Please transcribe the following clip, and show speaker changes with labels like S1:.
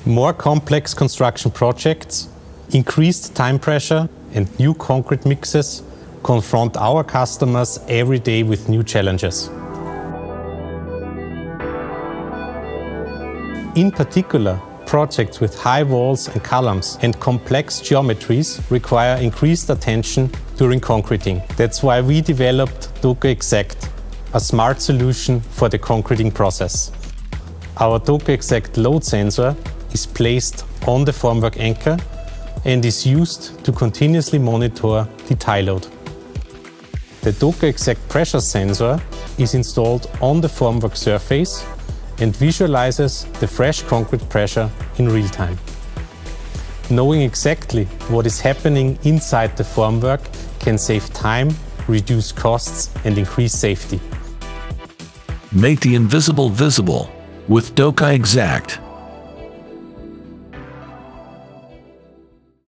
S1: More complex construction projects, increased time pressure, and new concrete mixes confront our customers every day with new challenges. In particular, projects with high walls and columns and complex geometries require increased attention during concreting. That's why we developed DokaXact, a smart solution for the concreting process. Our DokaXact load sensor is placed on the formwork anchor and is used to continuously monitor the tie load. The DokaXact pressure sensor is installed on the formwork surface and visualizes the fresh concrete pressure in real time. Knowing exactly what is happening inside the formwork can save time, reduce costs, and increase safety.
S2: Make the invisible visible with DokaXact.